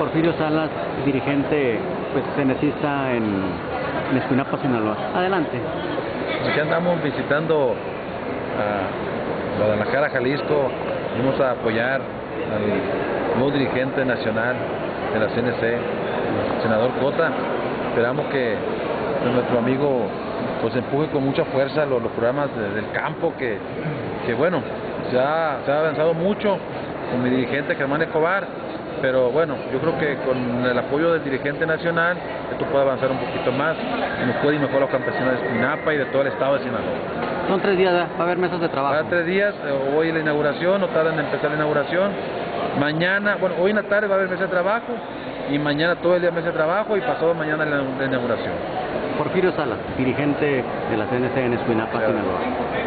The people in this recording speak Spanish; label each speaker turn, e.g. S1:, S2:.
S1: Porfirio Salas, dirigente pues cenecista en Escuinapa, Sinaloa. Adelante.
S2: Aquí andamos visitando a Guadalajara, Jalisco. Vamos a apoyar al nuevo dirigente nacional de la CNC, el senador Cota. Esperamos que nuestro amigo pues empuje con mucha fuerza los programas del campo, que bueno, se ha avanzado mucho con mi dirigente Germán Escobar, pero bueno, yo creo que con el apoyo del dirigente nacional esto puede avanzar un poquito más y nos puede ir mejor a los campesinos de Escuinapa y de todo el estado de Sinaloa.
S1: Son 3 días, va a haber mesas de trabajo.
S2: Va a haber 3 días, hoy la inauguración, no tardan en empezar la inauguración. Mañana, bueno, hoy en la tarde va a haber mesa de trabajo y mañana todo el día mesa de trabajo y pasado mañana la inauguración.
S1: Porfirio Salas, dirigente de la CNC en Escuinapa, Sinaloa.